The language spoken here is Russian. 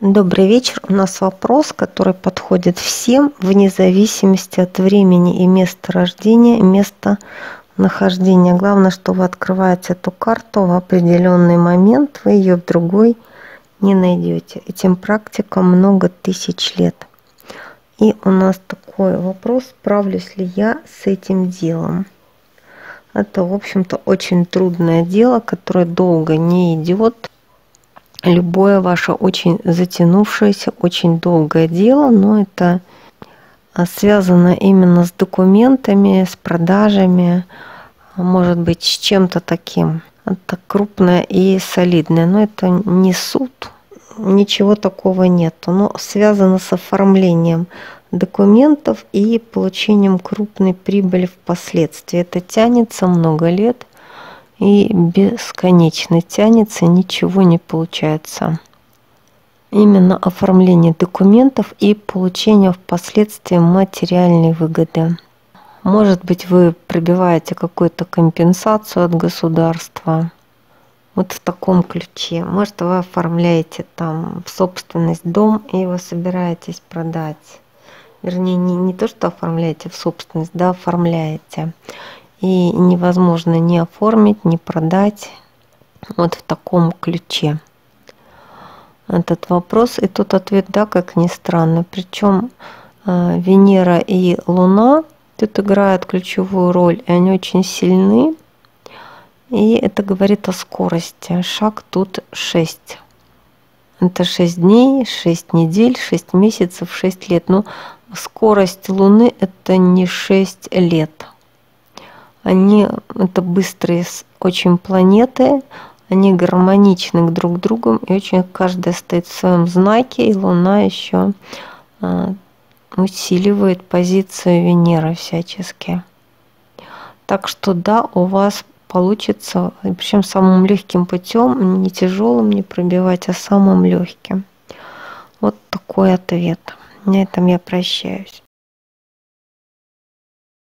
Добрый вечер. У нас вопрос, который подходит всем, вне зависимости от времени и места рождения, местонахождения. Главное, что вы открываете эту карту в определенный момент, вы ее в другой не найдете. Этим практикам много тысяч лет. И у нас такой вопрос: справлюсь ли я с этим делом? Это, в общем-то, очень трудное дело, которое долго не идет. Любое ваше очень затянувшееся, очень долгое дело, но это связано именно с документами, с продажами, может быть, с чем-то таким. Это крупное и солидное, но это не суд, ничего такого нет. Но связано с оформлением документов и получением крупной прибыли впоследствии. Это тянется много лет. И бесконечно тянется, ничего не получается. Именно оформление документов и получение впоследствии материальной выгоды. Может быть, вы пробиваете какую-то компенсацию от государства. Вот в таком ключе. Может, вы оформляете там в собственность дом и его собираетесь продать. Вернее, не то, что оформляете в собственность, да, оформляете. И невозможно ни оформить, ни продать. Вот в таком ключе этот вопрос. И тут ответ да, как ни странно. Причем Венера и Луна тут играют ключевую роль, и они очень сильны. И это говорит о скорости. Шаг тут 6. Это 6 дней, 6 недель, 6 месяцев, 6 лет. Но скорость Луны это не 6 лет. Они это быстрые очень планеты, они гармоничны друг к другу, и очень каждая стоит в своем знаке, и Луна еще усиливает позицию Венеры всячески. Так что да, у вас получится, причем самым легким путем, не тяжелым, не пробивать, а самым легким. Вот такой ответ. На этом я прощаюсь.